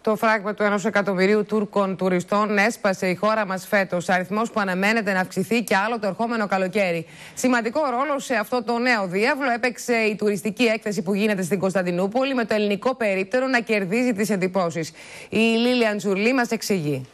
Το φράγμα του 1 εκατομμυρίου Τούρκων τουριστών έσπασε η χώρα μας φέτος, αριθμός που αναμένεται να αυξηθεί κι άλλο το ερχόμενο καλοκαίρι. Σημαντικό ρόλο σε αυτό το νέο διάβλο έπαιξε η τουριστική έκθεση που γίνεται στην Κωνσταντινούπολη, με το ελληνικό περίπτερο να κερδίζει τις εντυπώσεις. Η Λίλιαν Τζουρλή μας εξηγεί.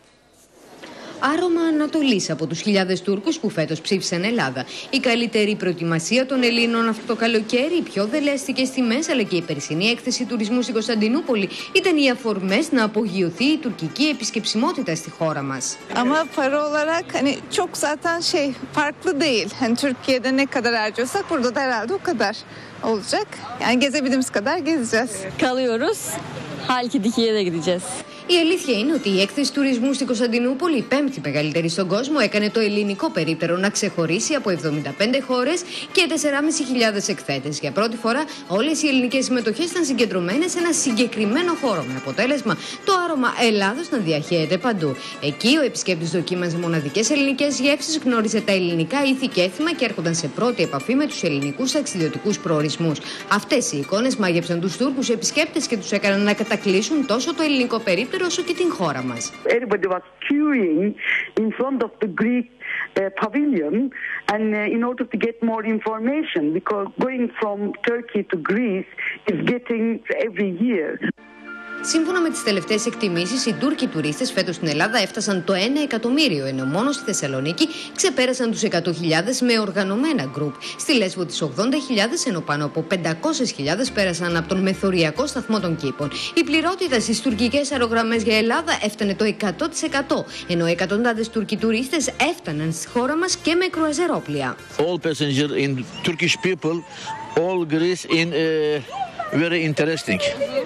Άρωμα Ανατολής από τους χιλιάδες Τούρκους που φέτος ψήφισαν Ελλάδα. Η καλύτερη προετοιμασία των Ελλήνων αυτό το καλοκαίρι, οι πιο δελεαστικές τιμές αλλά και η περσινή έκθεση τουρισμού στην Κωνσταντινούπολη ήταν οι αφορμές να απογειωθεί η τουρκική επισκεψιμότητα στη χώρα μας. Ama para olarak hani çok zaten farklı değil. Hani Türkiye'de ne kadar harcıyorsak burada da herhalde o kadar olacak. Yani gezebildiğimiz kadar gezeceğiz. Kalıyoruz. Halkidiki'ye de gideceğiz. Η αλήθεια είναι ότι η έκθεση τουρισμού στην Κωνσταντινούπολη, η πέμπτη μεγαλύτερη στον κόσμο, έκανε το ελληνικό περίπτερο να ξεχωρίσει από 75 χώρες και 4.500 εκθέτες. Για πρώτη φορά, όλες οι ελληνικές συμμετοχές ήταν συγκεντρωμένες σε ένα συγκεκριμένο χώρο, με αποτέλεσμα το άρωμα Ελλάδος να διαχέεται παντού. Εκεί, ο επισκέπτης δοκίμαζε μοναδικές ελληνικές γεύσεις, γνώριζε τα ελληνικά ήθη και έθιμα και έρχονταν σε πρώτη επαφή με τους ελληνικούς ταξιδιωτικούς προορισμούς. Αυτές οι εικόνες μάγεψαν τους Τούρκους επισκέπτες και τους έκαναν να κατακλείσουν τόσο το ελληνικό περίπτερο όσο και την χώρα μας. Everybody was queuing in front of the Greek pavilion and in order to get more information, because going from Turkey to Greece is getting every year. Σύμφωνα με τις τελευταίες εκτιμήσεις, οι Τούρκοι τουρίστες φέτος στην Ελλάδα έφτασαν το 1 εκατομμύριο, ενώ μόνο στη Θεσσαλονίκη ξεπέρασαν τους 100.000 με οργανωμένα γκρουπ. Στη Λέσβο τις 80.000, ενώ πάνω από 500.000 πέρασαν από τον μεθοριακό σταθμό των Κήπων. Η πληρότητα στις τουρκικές αερογραμμές για Ελλάδα έφτανε το 100%, ενώ εκατοντάδες Τούρκοι τουρίστες έφταναν στη χώρα μας και με κρουαζερόπλια. All passengers in Turkish people, all Greece in very interesting.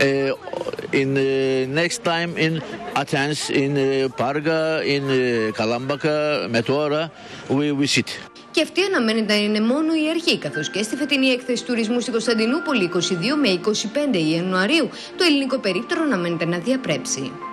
In next time in Athens, in Parga, in Kalambaka, Meteora, we visit. Και αυτή αναμένεται να είναι μόνο η αρχή, καθώς και στη φετινή έκθεση τουρισμού στην Κωνσταντινούπολη 22 με 25 Ιανουαρίου το ελληνικό περίπτερο αναμένεται να διαπρέψει.